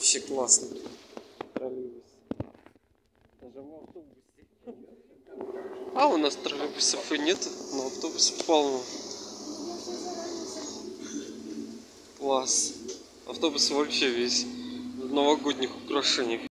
Вообще классно. Троллейбус. Даже в автобусе. А у нас троллейбусов и нет, но автобусов полно. Класс. Автобус вообще весь в новогодних украшениях.